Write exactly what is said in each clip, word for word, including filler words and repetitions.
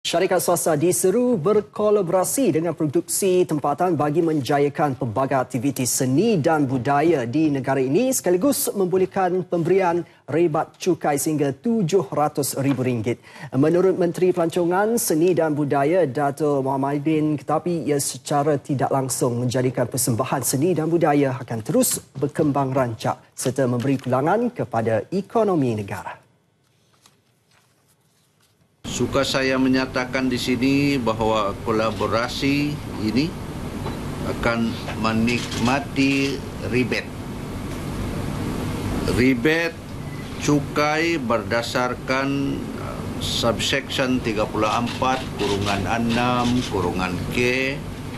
Syarikat swasta diseru berkolaborasi dengan produksi tempatan bagi menjayakan pelbagai aktiviti seni dan budaya di negara ini sekaligus membolehkan pemberian rebat cukai sehingga tujuh ratus ribu ringgit. Menurut Menteri Pelancongan Seni dan Budaya Dato' Mohammadin Ketapi, ia secara tidak langsung menjadikan persembahan seni dan budaya akan terus berkembang rancak serta memberi pulangan kepada ekonomi negara. Suka saya menyatakan di sini bahawa kolaborasi ini akan menikmati rebate. Rebate cukai berdasarkan subsection tiga puluh empat kurungan enam kurungan K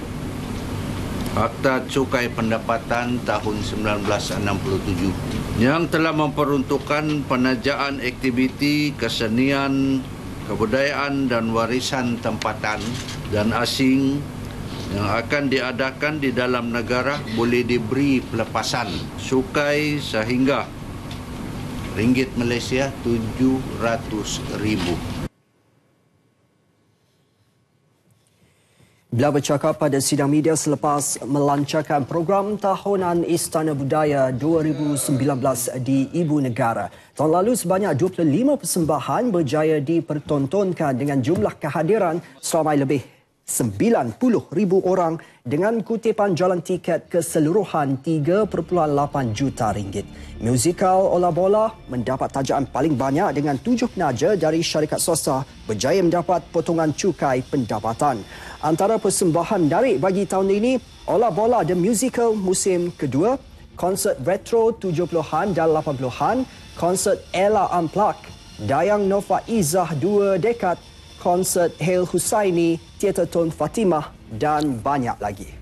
Akta Cukai Pendapatan tahun seribu sembilan ratus enam puluh tujuh yang telah memperuntukkan penajaan aktiviti kesenian, kebudayaan dan warisan tempatan dan asing yang akan diadakan di dalam negara boleh diberi pelepasan cukai sehingga ringgit Malaysia tujuh ratus ribu. Bila bercakap pada sidang media selepas melancarkan program tahunan Istana Budaya dua ribu sembilan belas di Ibu Negara, tahun lalu sebanyak dua puluh lima persembahan berjaya dipertontonkan dengan jumlah kehadiran seramai lebih sembilan puluh ribu orang dengan kutipan jualan tiket keseluruhan tiga perpuluhan lapan juta ringgit. Musikal Ola Bola mendapat tajaan paling banyak dengan tujuh penaja dari syarikat swasta berjaya mendapat potongan cukai pendapatan. Antara persembahan menarik bagi tahun ini, Ola Bola The Musical musim kedua, konsert retro tujuh puluhan dan lapan puluhan, konsert Ella Unplugged, Dayang Nova Izzah dua dekad, konsert Hail Husaini, Teater Tun Fatimah dan banyak lagi.